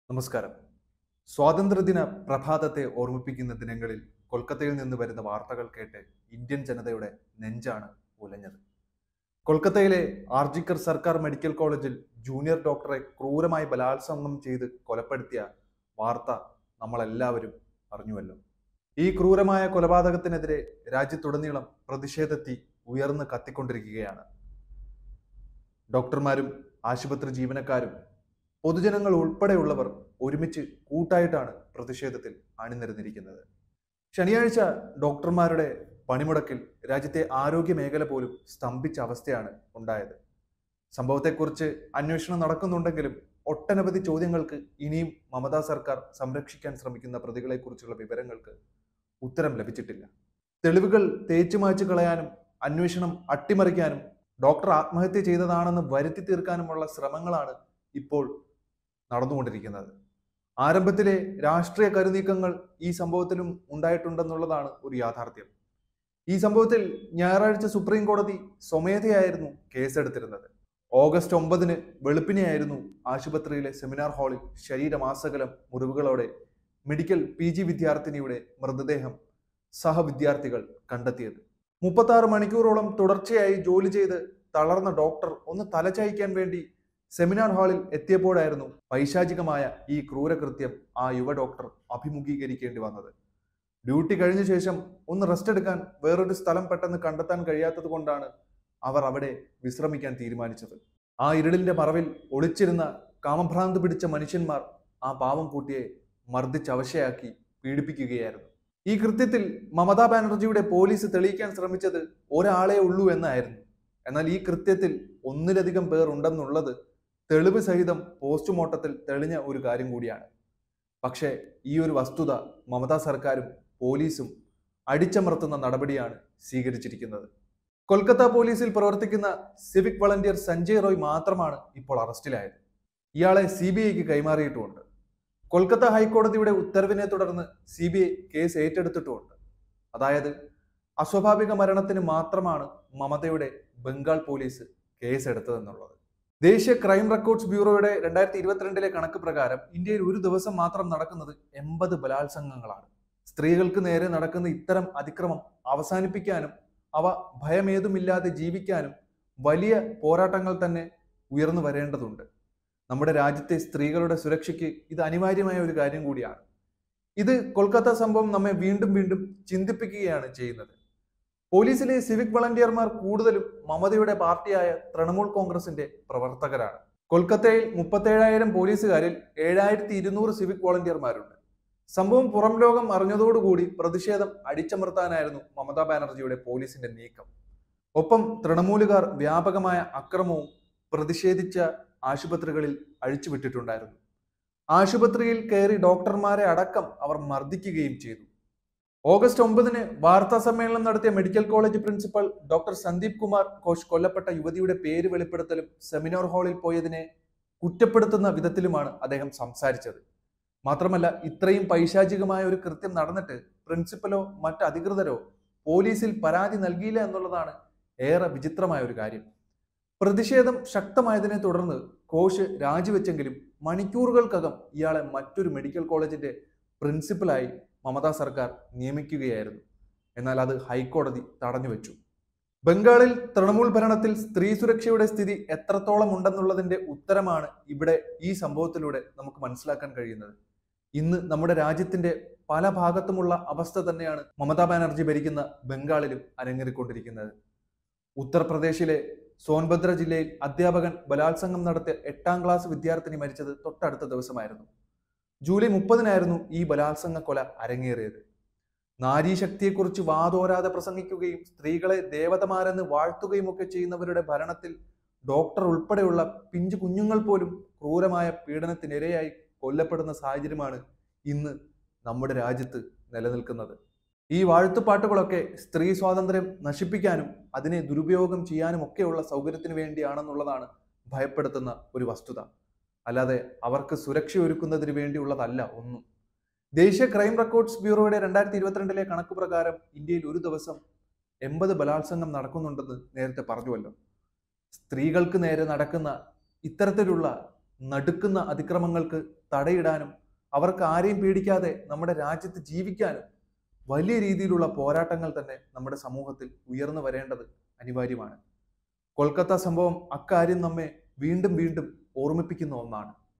നമസ്കാരം. സ്വാതന്ത്ര്യദിന പ്രഭാതത്തെ ഓർമ്മിപ്പിക്കുന്ന ദിനങ്ങളിൽ കൊൽക്കത്തയിൽ നിന്ന് വരുന്ന വാർത്തകൾ കേട്ട് ഇന്ത്യൻ ജനതയുടെ നെഞ്ചാണ് ഉലഞ്ഞത്. കൊൽക്കത്തയിലെ ആർജിക്കർ സർക്കാർ മെഡിക്കൽ കോളേജിൽ ജൂനിയർ ഡോക്ടറെ ക്രൂരമായി ബലാത്സംഗം ചെയ്ത് കൊലപ്പെടുത്തിയ വാർത്ത നമ്മളെല്ലാവരും അറിഞ്ഞുവല്ലോ. ഈ ക്രൂരമായ കൊലപാതകത്തിനെതിരെ രാജ്യത്തുടനീളം പ്രതിഷേധത്തി ഉയർന്ന് കത്തിക്കൊണ്ടിരിക്കുകയാണ്. ഡോക്ടർമാരും ആശുപത്രി ജീവനക്കാരും പൊതുജനങ്ങൾ ഉൾപ്പെടെയുള്ളവർ ഒരുമിച്ച് കൂട്ടായിട്ടാണ് പ്രതിഷേധത്തിൽ അണിനിരന്നിരിക്കുന്നത്. ശനിയാഴ്ച ഡോക്ടർമാരുടെ പണിമുടക്കിൽ രാജ്യത്തെ ആരോഗ്യ മേഖല പോലും സ്തംഭിച്ച അവസ്ഥയാണ് ഉണ്ടായത്. സംഭവത്തെക്കുറിച്ച് അന്വേഷണം നടക്കുന്നുണ്ടെങ്കിലും ഒട്ടനവധി ചോദ്യങ്ങൾക്ക് ഇനിയും മമതാ സർക്കാർ സംരക്ഷിക്കാൻ ശ്രമിക്കുന്ന പ്രതികളെക്കുറിച്ചുള്ള വിവരങ്ങൾക്ക് ഉത്തരം ലഭിച്ചിട്ടില്ല. തെളിവുകൾ തേച്ചുമായ്ച്ചു കളയാനും അന്വേഷണം അട്ടിമറിക്കാനും ഡോക്ടർ ആത്മഹത്യ ചെയ്തതാണെന്ന് വരുത്തി തീർക്കാനുമുള്ള ശ്രമങ്ങളാണ് ഇപ്പോൾ നടന്നുകൊണ്ടിരിക്കുന്നത്. ആരംഭത്തിലെ രാഷ്ട്രീയ കരുനീക്കങ്ങൾ ഈ സംഭവത്തിലും ഉണ്ടായിട്ടുണ്ടെന്നുള്ളതാണ് ഒരു യാഥാർത്ഥ്യം. ഈ സംഭവത്തിൽ ഞായറാഴ്ച സുപ്രീം കോടതി സ്വമേധയായിരുന്നു കേസെടുത്തിരുന്നത്. ഓഗസ്റ്റ് 9 വെളുപ്പിനെയായിരുന്നു ആശുപത്രിയിലെ സെമിനാർ ഹാളിൽ ശരീരമാസകലം മുറിവുകളോടെ മെഡിക്കൽ PG വിദ്യാർത്ഥിനിയുടെ മൃതദേഹം സഹവിദ്യാർത്ഥികൾ കണ്ടെത്തിയത്. 36 മണിക്കൂറോളം തുടർച്ചയായി ജോലി ചെയ്ത് തളർന്ന ഡോക്ടർ ഒന്ന് തലചായ്ക്കാൻ വേണ്ടി സെമിനാർ ഹാളിൽ എത്തിയപ്പോഴായിരുന്നു പൈശാചികമായ ഈ ക്രൂരകൃത്യം ആ യുവ ഡോക്ടർ അഭിമുഖീകരിക്കേണ്ടി വന്നത്. ഡ്യൂട്ടി കഴിഞ്ഞ ശേഷം ഒന്ന് റെസ്റ്റ് എടുക്കാൻ വേറൊരു സ്ഥലം പെട്ടെന്ന് കണ്ടെത്താൻ കഴിയാത്തത് കൊണ്ടാണ് അവർ അവിടെ വിശ്രമിക്കാൻ തീരുമാനിച്ചത്. ആ ഇരുളിന്റെ മറവിൽ ഒളിച്ചിരുന്ന കാമഭ്രാന്ത് പിടിച്ച മനുഷ്യന്മാർ ആ പാവം കുട്ടിയെ മർദ്ദിച്ചവശയാക്കി പീഡിപ്പിക്കുകയായിരുന്നു. ഈ കൃത്യത്തിൽ മമതാ ബാനർജിയുടെ പോലീസ് തെളിയിക്കാൻ ശ്രമിച്ചത് ഒരാളെ ഉള്ളൂ എന്നായിരുന്നു. എന്നാൽ ഈ കൃത്യത്തിൽ ഒന്നിലധികം പേർ ഉണ്ടെന്നുള്ളത് തെളിവ് സഹിതം പോസ്റ്റ്മോർട്ടത്തിൽ തെളിഞ്ഞ ഒരു കാര്യം കൂടിയാണ്. പക്ഷേ ഈ ഒരു വസ്തുത മമതാ സർക്കാരും പോലീസും അടിച്ചമർത്തുന്ന നടപടിയാണ് സ്വീകരിച്ചിരിക്കുന്നത്. കൊൽക്കത്ത പോലീസിൽ പ്രവർത്തിക്കുന്ന സിവിക് വളണ്ടിയർ സഞ്ജയ് റോയ് മാത്രമാണ് ഇപ്പോൾ അറസ്റ്റിലായത്. ഇയാളെ CBIക്ക് കൈമാറിയിട്ടുമുണ്ട്. കൊൽക്കത്ത ഹൈക്കോടതിയുടെ ഉത്തരവിനെ തുടർന്ന് CBI കേസ് ഏറ്റെടുത്തിട്ടുമുണ്ട്. അതായത് അസ്വാഭാവിക മരണത്തിന് മാത്രമാണ് മമതയുടെ ബംഗാൾ പോലീസ് കേസെടുത്തതെന്നുള്ളത്. ദേശീയ ക്രൈം റെക്കോർഡ്സ് ബ്യൂറോയുടെ 2022 കണക്ക് പ്രകാരം ഇന്ത്യയിൽ ഒരു ദിവസം മാത്രം നടക്കുന്നത് 80 ബലാത്സംഗങ്ങളാണ്. സ്ത്രീകൾക്ക് നേരെ നടക്കുന്ന ഇത്തരം അതിക്രമം അവസാനിപ്പിക്കാനും അവ ഭയമേതുമില്ലാതെ ജീവിക്കാനും വലിയ പോരാട്ടങ്ങൾ തന്നെ ഉയർന്നു വരേണ്ടതുണ്ട്. നമ്മുടെ രാജ്യത്തെ സ്ത്രീകളുടെ സുരക്ഷയ്ക്ക് ഇത് അനിവാര്യമായ ഒരു കാര്യം കൂടിയാണ്. ഇത് കൊൽക്കത്ത സംഭവം നമ്മെ വീണ്ടും വീണ്ടും ചിന്തിപ്പിക്കുകയാണ് ചെയ്യുന്നത്. പോലീസിലെ സിവിക് വളണ്ടിയർമാർ കൂടുതലും മമതയുടെ പാർട്ടിയായ തൃണമൂൽ കോൺഗ്രസിന്റെ പ്രവർത്തകരാണ്. കൊൽക്കത്തയിൽ 37,000 പോലീസുകാരിൽ 7,200 സിവിക് വോളണ്ടിയർമാരുണ്ട്. സംഭവം പുറം ലോകം അറിഞ്ഞതോടുകൂടി പ്രതിഷേധം അടിച്ചമർത്താനായിരുന്നു മമതാ ബാനർജിയുടെ പോലീസിന്റെ നീക്കം. ഒപ്പം തൃണമൂലുകാർ വ്യാപകമായ അക്രമവും പ്രതിഷേധിച്ച ആശുപത്രികളിൽ അഴിച്ചുവിട്ടിട്ടുണ്ടായിരുന്നു. ആശുപത്രിയിൽ കയറി ഡോക്ടർമാരെ അടക്കം അവർ മർദ്ദിക്കുകയും ചെയ്തു. ഓഗസ്റ്റ് 9 വാർത്താ സമ്മേളനം നടത്തിയ medical college principal doctor Sandeep Kumar Ghosh കൊല്ലപ്പെട്ട യുവതിയുടെ പേര് വെളിപ്പെടുത്തലും സെമിനാർ ഹാളിൽ പോയതിനെ കുറ്റപ്പെടുത്തുന്ന വിധത്തിലുമാണ് അദ്ദേഹം സംസാരിച്ചത്. മാത്രമല്ല, ഇത്രയും പൈശാചികമായ ഒരു കൃത്യം നടന്നിട്ട് പ്രിൻസിപ്പലോ മറ്റ് അധികൃതരോ പോലീസിൽ പരാതി നൽകിയില്ല എന്നുള്ളതാണ് ഏറെ വിചിത്രമായ ഒരു കാര്യം. പ്രതിഷേധം ശക്തമായതിനെ തുടർന്ന് ഘോഷ് രാജിവെച്ചെങ്കിലും മണിക്കൂറുകൾക്കകം ഇയാളെ മറ്റൊരു മെഡിക്കൽ കോളേജിന്റെ പ്രിൻസിപ്പലായി മമതാ സർക്കാർ നിയമിക്കുകയായിരുന്നു. എന്നാൽ അത് ഹൈക്കോടതി തടഞ്ഞുവെച്ചു. ബംഗാളിൽ തൃണമൂൽ ഭരണത്തിൽ സ്ത്രീ സുരക്ഷയുടെ സ്ഥിതി എത്രത്തോളം ഉണ്ടെന്നുള്ളതിന്റെ ഉത്തരമാണ് ഇവിടെ ഈ സംഭവത്തിലൂടെ നമുക്ക് മനസ്സിലാക്കാൻ കഴിയുന്നത്. ഇന്ന് നമ്മുടെ രാജ്യത്തിന്റെ പല ഭാഗത്തുമുള്ള അവസ്ഥ തന്നെയാണ് മമതാ ബാനർജി ഭരിക്കുന്ന ബംഗാളിലും അരങ്ങേറിക്കൊണ്ടിരിക്കുന്നത്. ഉത്തർപ്രദേശിലെ സോൻഭദ്ര ജില്ലയിൽ അധ്യാപകൻ ബലാത്സംഗം നടത്തിയ 8ാം ക്ലാസ് വിദ്യാർത്ഥിനി മരിച്ചത് തൊട്ടടുത്ത ദിവസമായിരുന്നു. ജൂലൈ 30 ഈ ബലാത്സംഗ കൊല അരങ്ങേറിയത്. നാരീശക്തിയെക്കുറിച്ച് വാതോരാതെ പ്രസംഗിക്കുകയും സ്ത്രീകളെ ദേവതമാരെന്ന് വാഴ്ത്തുകയും ഒക്കെ ചെയ്യുന്നവരുടെ ഭരണത്തിൽ ഡോക്ടർ ഉൾപ്പെടെയുള്ള പിഞ്ചു കുഞ്ഞുങ്ങൾ പോലും ക്രൂരമായ പീഡനത്തിനിരയായി കൊല്ലപ്പെടുന്ന സാഹചര്യമാണ് ഇന്ന് നമ്മുടെ രാജ്യത്ത് നിലനിൽക്കുന്നത്. ഈ വാഴ്ത്തുപാട്ടുകളൊക്കെ സ്ത്രീ സ്വാതന്ത്ര്യം നശിപ്പിക്കാനും അതിനെ ദുരുപയോഗം ചെയ്യാനും ഒക്കെയുള്ള സൗകര്യത്തിന് വേണ്ടിയാണെന്നുള്ളതാണ് ഭയപ്പെടുത്തുന്ന ഒരു വസ്തുത. അല്ലാതെ അവർക്ക് സുരക്ഷ ഒരുക്കുന്നതിന് വേണ്ടിയുള്ളതല്ല ഒന്നും. ദേശീയ ക്രൈം റെക്കോർഡ്സ് ബ്യൂറോയുടെ 2022 കണക്ക് പ്രകാരം ഇന്ത്യയിൽ ഒരു ദിവസം 80 ബലാത്സംഗം നടക്കുന്നുണ്ടെന്ന് നേരത്തെ പറഞ്ഞുവല്ലോ. സ്ത്രീകൾക്ക് നേരെ നടക്കുന്ന ഇത്തരത്തിലുള്ള നടുക്കുന്ന അതിക്രമങ്ങൾക്ക് തടയിടാനും അവർക്ക് ആരെയും പേടിക്കാതെ നമ്മുടെ രാജ്യത്ത് ജീവിക്കാനും വലിയ രീതിയിലുള്ള പോരാട്ടങ്ങൾ തന്നെ നമ്മുടെ സമൂഹത്തിൽ ഉയർന്നു വരേണ്ടത് അനിവാര്യമാണ്. കൊൽക്കത്ത സംഭവം അക്കാര്യം നമ്മെ വീണ്ടും വീണ്ടും ഓർമ്മിപ്പിക്കുന്ന ഒന്നാണ്.